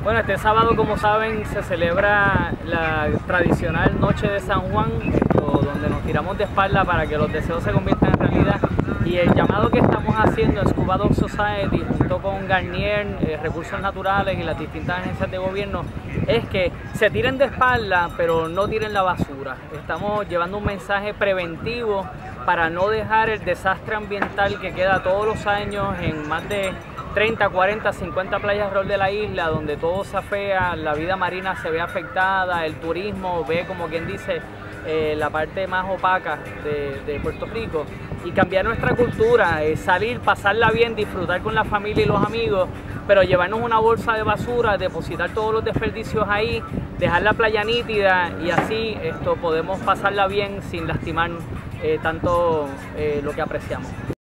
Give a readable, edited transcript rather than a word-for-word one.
Bueno, este sábado, como saben, se celebra la tradicional Noche de San Juan, donde nos tiramos de espalda para que los deseos se conviertan en realidad. Y el llamado que estamos haciendo en Scuba Dog Society, junto con Garnier, Recursos Naturales y las distintas agencias de gobierno, es que se tiren de espalda, pero no tiren la basura. Estamos llevando un mensaje preventivo para no dejar el desastre ambiental que queda todos los años en más de 30, 40, 50 playas alrededor de la isla, donde todo se afea, la vida marina se ve afectada, el turismo ve, como quien dice, la parte más opaca de Puerto Rico. Y cambiar nuestra cultura, salir, pasarla bien, disfrutar con la familia y los amigos, pero llevarnos una bolsa de basura, depositar todos los desperdicios ahí, dejar la playa nítida y así podemos pasarla bien sin lastimar tanto lo que apreciamos.